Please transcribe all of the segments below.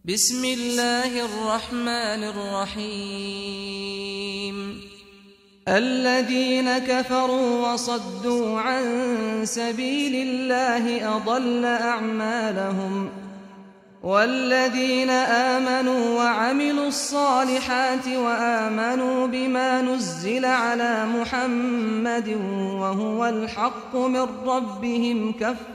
بسم الله الرحمن الرحيم. الذين كفروا وصدوا عن سبيل الله أضل أعمالهم، والذين آمنوا وعملوا الصالحات وآمنوا بما نزل على محمد وهو الحق من ربهم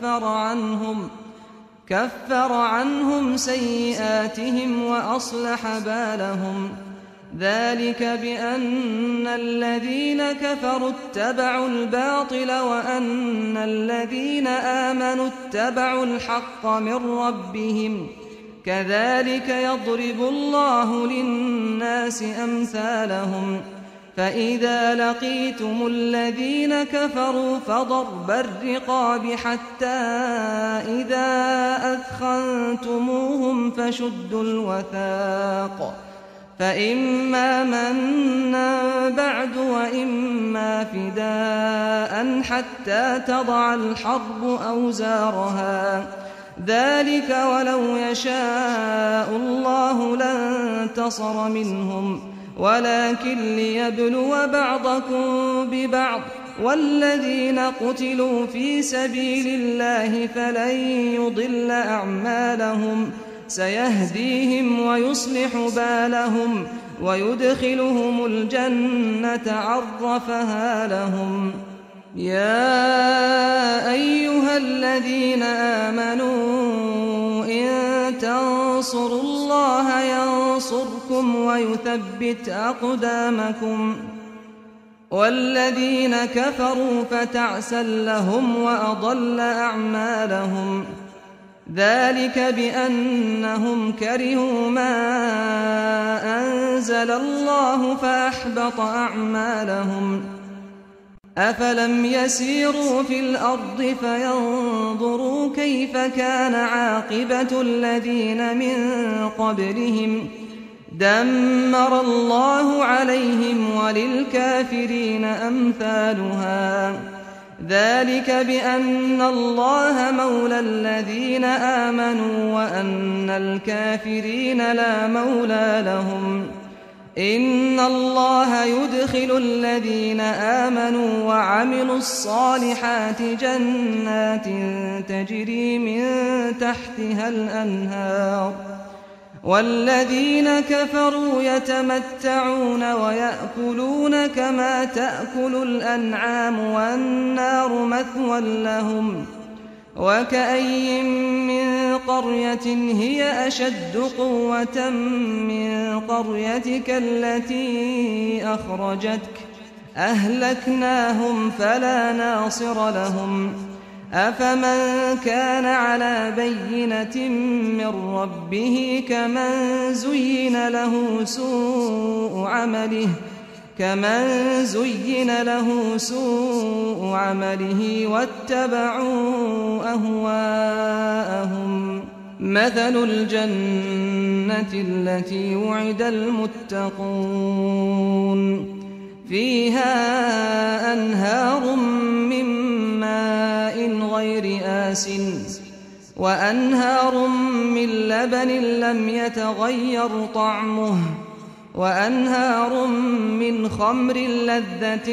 كفر عنهم سيئاتهم وأصلح بالهم. ذلك بأن الذين كفروا اتبعوا الباطل وأن الذين آمنوا اتبعوا الحق من ربهم، كذلك يضرب الله للناس أمثالهم. فإذا لقيتم الذين كفروا فضرب الرقاب حتى إذا أثخنتموهم فشدوا الوثاق، فإما منا بعد وإما فداء حتى تضع الحرب أوزارها. ذلك ولو يشاء الله لانتصر منهم، ولكن ليبلو بعضكم ببعض. والذين قتلوا في سبيل الله فلن يضل أعمالهم، سيهديهم ويصلح بالهم ويدخلهم الجنة عرفها لهم. يا أيها الذين آمنوا إن تنصروا الله ينصركم ويثبت أقدامكم. والذين كفروا فتعسا لهم وأضل أعمالهم. ذلك بأنهم كرهوا ما أنزل الله فأحبط أعمالهم. أفلم يسيروا في الأرض فينظروا كيف كان عاقبة الذين من قبلهم، دمر الله عليهم وللكافرين أمثالها. ذلك بأن الله مولى الذين آمنوا وأن الكافرين لا مولى لهم. إن الله يدخل الذين آمنوا وعملوا الصالحات جنات تجري من تحتها الأنهار، والذين كفروا يتمتعون ويأكلون كما تأكل الأنعام والنار مثوى لهم. وكأي من قرية هي أشد قوة من قريتك التي أخرجتك أهلكناهم فلا ناصر لهم. أفمن كان على بينة من ربه كمن زين له سوء عمله واتبعوا أهواءهم. مثل الجنة التي وعد المتقون فيها أنهار من ماء غير آسن وأنهار من لبن لم يتغير طعمه وأنهار من خمر لذة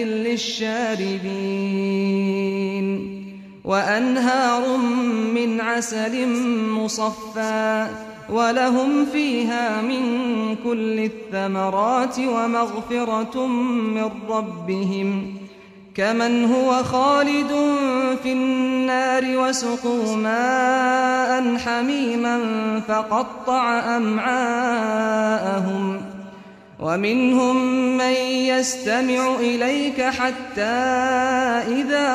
للشاربين وأنهار من عسل مصفى ولهم فيها من كل الثمرات ومغفرة من ربهم كمن هو خالد في النار وسقوا ماء حميما فقطع أمعاءهم. ومنهم من يستمع إليك حتى إذا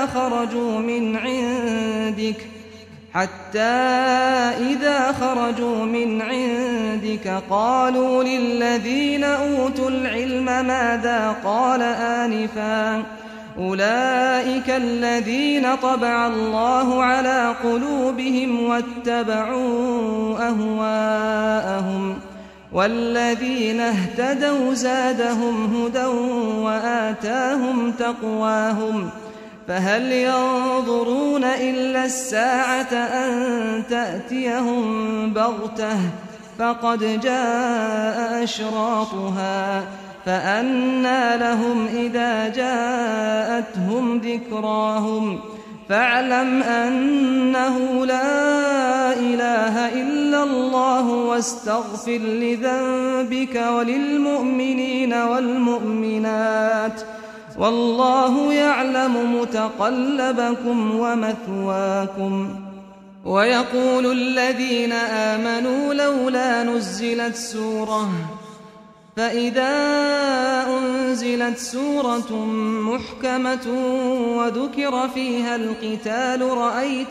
خرجوا من عندك قالوا للذين أوتوا العلم ماذا قال آنفا، أولئك الذين طبع الله على قلوبهم واتبعوا أهواءهم. والذين اهتدوا زادهم هدى وآتاهم تقواهم. فهل ينظرون إلا الساعة أن تأتيهم بغتة فقد جاء أشراطها فأنى لهم إذا جاءتهم ذكراهم فاعلم أنه لا إله إلا الله واستغفر لذنبك وللمؤمنين والمؤمنات والله يعلم متقلبكم ومثواكم. ويقول الذين آمنوا لولا نزلت سورة فإذا أنزلت سورة محكمة وذكر فيها القتال رأيت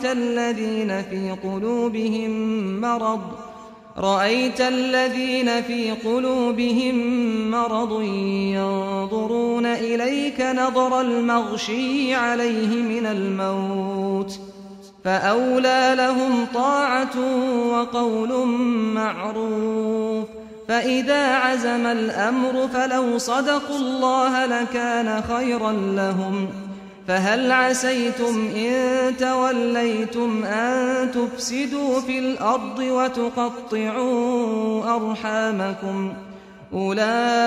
الذين في قلوبهم مرض ينظرون إليك نظر المغشي عليه من الموت فأولى لهم طاعة وقول معروف. فإذا عزم الأمر فلو صدقوا الله لكان خيرا لهم. فهل عسيتم إن توليتم أن تفسدوا في الأرض وتقطعوا أرحامكم أولئك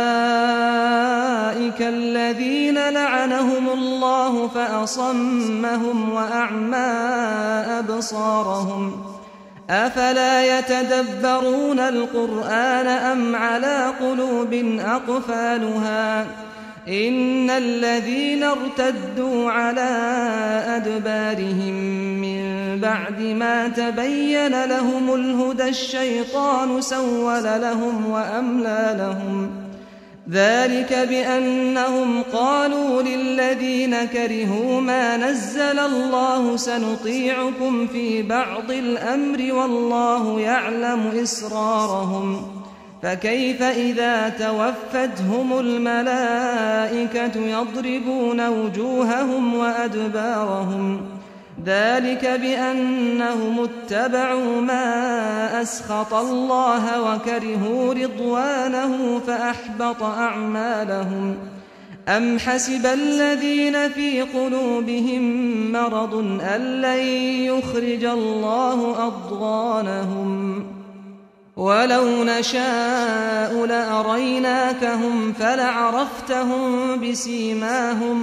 الذين لعنهم الله فأصمهم وأعمى أبصارهم أفلا يتدبرون القرآن أم على قلوب أقفالها إن الذين ارتدوا على أدبارهم من بعد ما تبين لهم الهدى الشيطان سول لهم وأملى لهم ذلك بأنهم قالوا للذين كرهوا ما نزل الله سنطيعكم في بعض الأمر والله يعلم إسرارهم فكيف إذا توفتهم الملائكة يضربون وجوههم وأدبارهم ذلك بأنهم اتبعوا ما أسخط الله وكرهوا رضوانه فأحبط أعمالهم. أم حسب الذين في قلوبهم مرض أن لن يخرج الله أضغانهم ولو نشاء لأريناكهم فلعرفتهم بسيماهم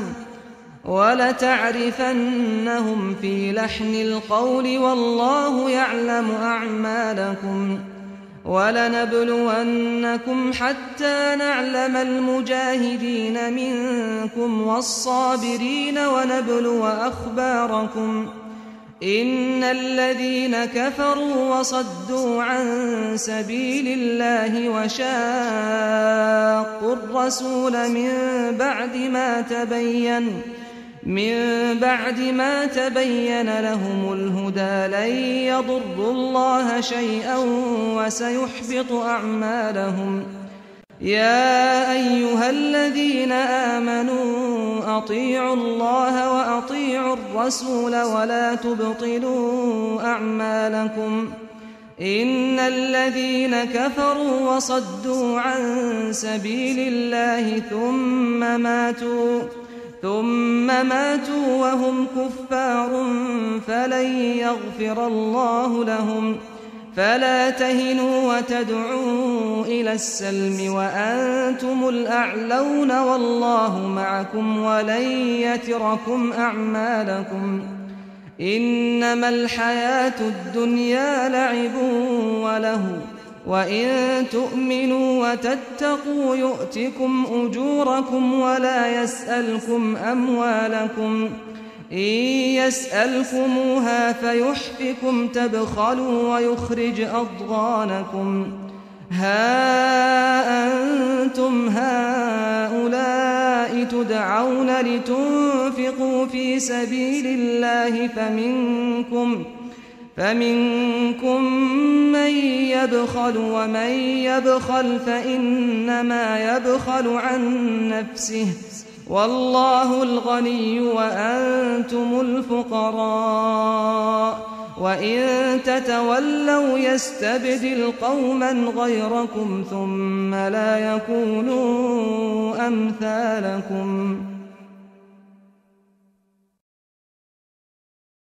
ولتعرفنهم في لحن القول والله يعلم أعمالكم. ولنبلونكم حتى نعلم المجاهدين منكم والصابرين ونبلو أخباركم إن الذين كفروا وصدوا عن سبيل الله وشاقوا الرسول من بعد ما تبين لهم الهدى لن يضروا الله شيئا وسيحبط أعمالهم. يا أيها الذين آمنوا أطيعوا الله وأطيعوا الرسول ولا تبطلوا أعمالكم إن الذين كفروا وصدوا عن سبيل الله ثم ماتوا وهم كفار فلن يغفر الله لهم. فلا تهنوا وتدعوا إلى السلم وأنتم الأعلون والله معكم ولن يتركم أعمالكم. إنما الحياة الدنيا لعب وله وإن تؤمنوا وتتقوا يؤتكم أجوركم ولا يسألكم أموالكم إن يسألكموها فيحفكم تبخلوا ويخرج أضغانكم. ها أنتم هؤلاء تدعون لتنفقوا في سبيل الله فمنكم من يبخل ومن يبخل فإنما يبخل عن نفسه والله الغني وأنتم الفقراء وإن تتولوا يستبدل قوما غيركم ثم لا يكونوا أمثالكم.